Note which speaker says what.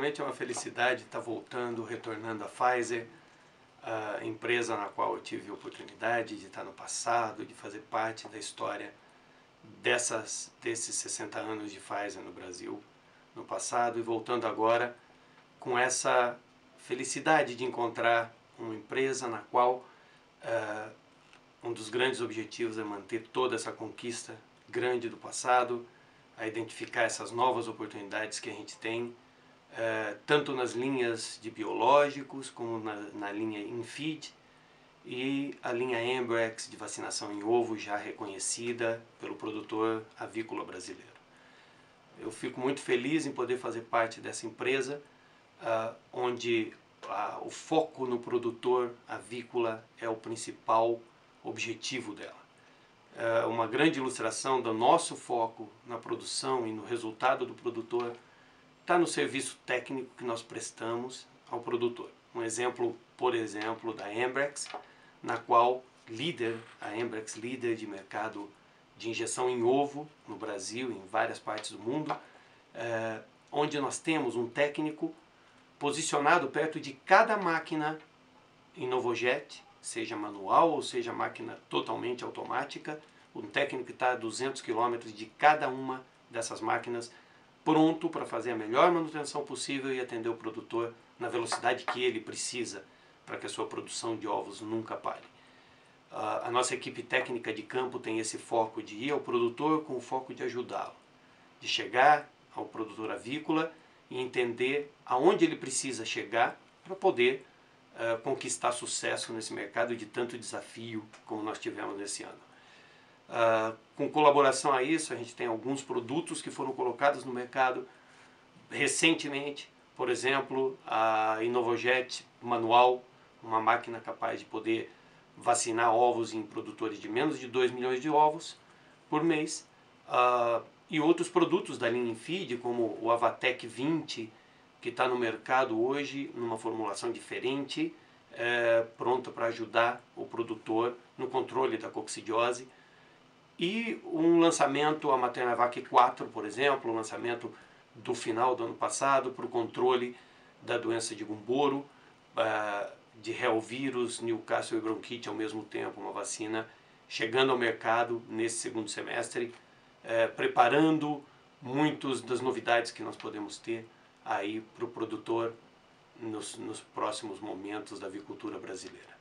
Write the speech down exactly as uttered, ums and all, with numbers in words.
Speaker 1: realmente é uma felicidade estar voltando, retornando à Pfizer, a empresa na qual eu tive a oportunidade de estar no passado, de fazer parte da história dessas, desses sessenta anos de Pfizer no Brasil, no passado, e voltando agora com essa felicidade de encontrar uma empresa na qual uh, um dos grandes objetivos é manter toda essa conquista grande do passado, a identificar essas novas oportunidades que a gente tem, Uh, tanto nas linhas de biológicos, como na, na linha Infeed e a linha Embrex de vacinação em ovo já reconhecida pelo produtor avícola brasileiro. Eu fico muito feliz em poder fazer parte dessa empresa, uh, onde uh, o foco no produtor avícola é o principal objetivo dela. Uh, uma grande ilustração do nosso foco na produção e no resultado do produtor está no serviço técnico que nós prestamos ao produtor. Um exemplo, por exemplo, da Embrex, na qual líder, a Embrex líder de mercado de injeção em ovo no Brasil, em várias partes do mundo, é, onde nós temos um técnico posicionado perto de cada máquina em Novojet, seja manual ou seja máquina totalmente automática, um técnico que está a duzentos quilômetros de cada uma dessas máquinas, pronto para fazer a melhor manutenção possível e atender o produtor na velocidade que ele precisa para que a sua produção de ovos nunca pare. Uh, a nossa equipe técnica de campo tem esse foco de ir ao produtor com o foco de ajudá-lo, de chegar ao produtor avícola e entender aonde ele precisa chegar para poder uh, conquistar sucesso nesse mercado de tanto desafio como nós tivemos nesse ano. Uh, com colaboração a isso, a gente tem alguns produtos que foram colocados no mercado recentemente, por exemplo, a Inovojet manual, uma máquina capaz de poder vacinar ovos em produtores de menos de dois milhões de ovos por mês, uh, e outros produtos da linha Infeed, como o Avatec vinte, que está no mercado hoje numa formulação diferente, é, pronta para ajudar o produtor no controle da coccidiose. E um lançamento, a Maternavac quatro, por exemplo, um lançamento do final do ano passado para o controle da doença de Gumboro, de Helvírus, Newcastle e bronquite ao mesmo tempo, uma vacina chegando ao mercado nesse segundo semestre, preparando muitas das novidades que nós podemos ter aí para o produtor nos, nos próximos momentos da avicultura brasileira.